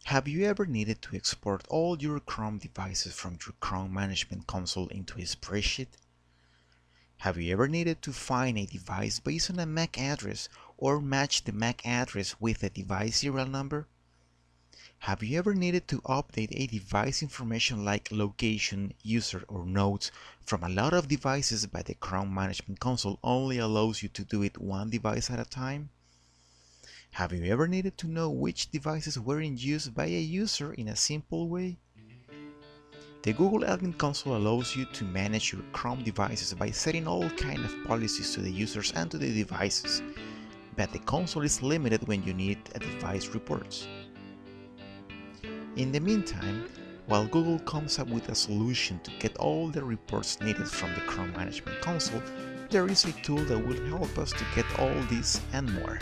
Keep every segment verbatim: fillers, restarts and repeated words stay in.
Have you ever needed to export all your Chrome devices from your Chrome Management Console into a spreadsheet? Have you ever needed to find a device based on a M A C address or match the M A C address with a device serial number? Have you ever needed to update a device information like location, user, or nodes from a lot of devices but the Chrome Management Console only allows you to do it one device at a time? Have you ever needed to know which devices were in use by a user in a simple way? The Google Admin Console allows you to manage your Chrome devices by setting all kinds of policies to the users and to the devices, but the console is limited when you need a device reports. In the meantime, while Google comes up with a solution to get all the reports needed from the Chrome Management Console, there is a tool that will help us to get all this and more.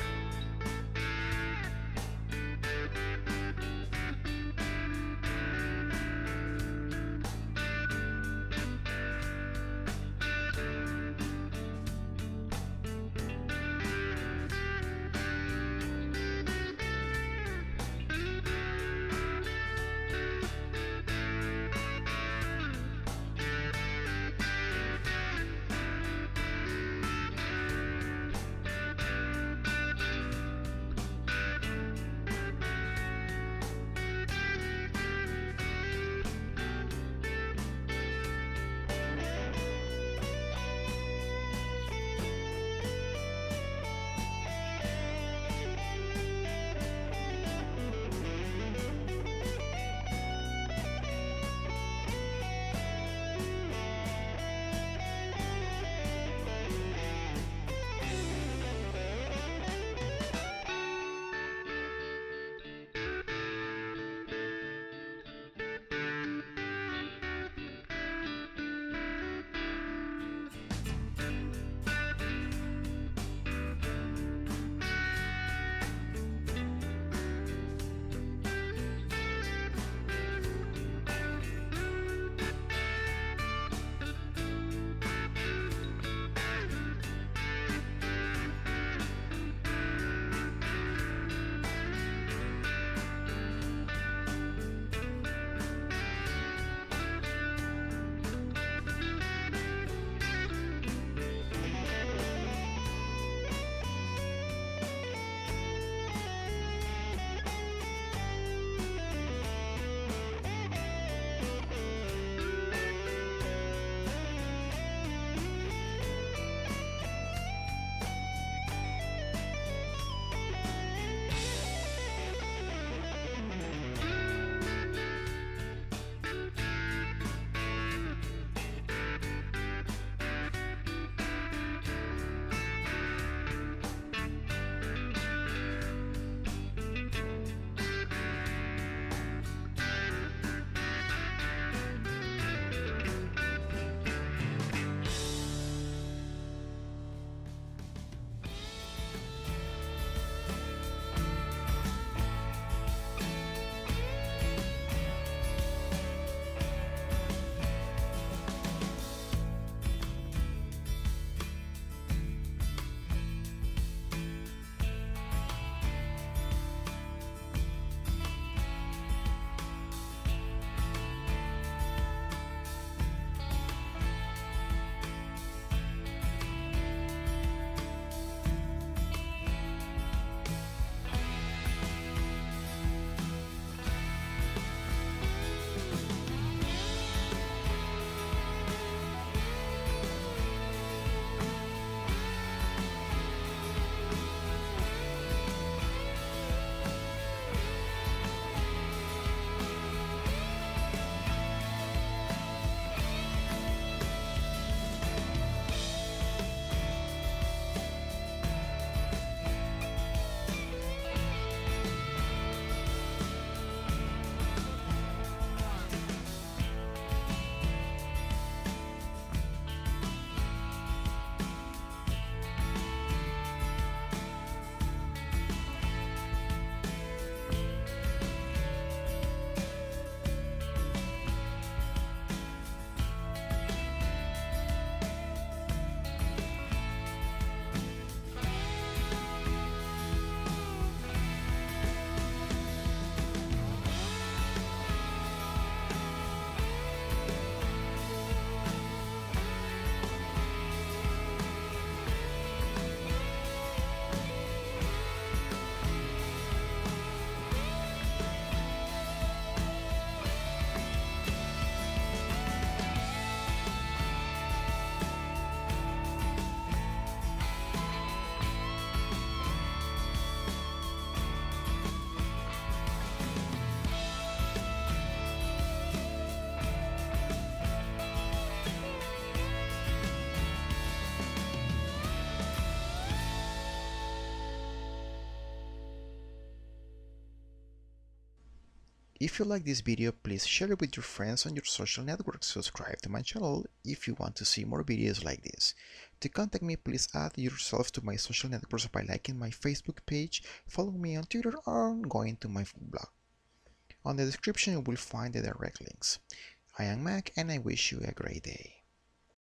If you like this video, please share it with your friends on your social networks. Subscribe to my channel if you want to see more videos like this. To contact me, please add yourself to my social networks by liking my Facebook page, follow me on Twitter, or going to my blog. On the description you will find the direct links. I am Mac and I wish you a great day.